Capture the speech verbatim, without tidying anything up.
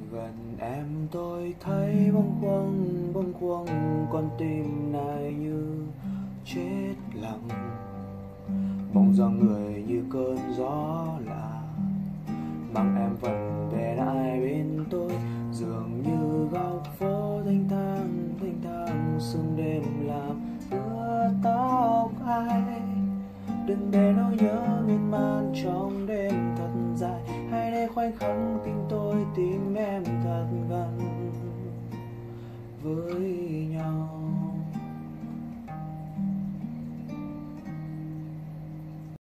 Gần em tôi thấy bâng khuâng bâng khuâng, con tim này như chết lặng. Bóng dáng người như cơn gió lạ, mang em vẫn về lại bên tôi. Dường như góc phố thanh thang thanh thang, sương đêm làm ướt tóc ai. Đừng để nỗi nhớ miên man trong đêm thật dài, hãy để khoảnh khắc tim tôi tìm em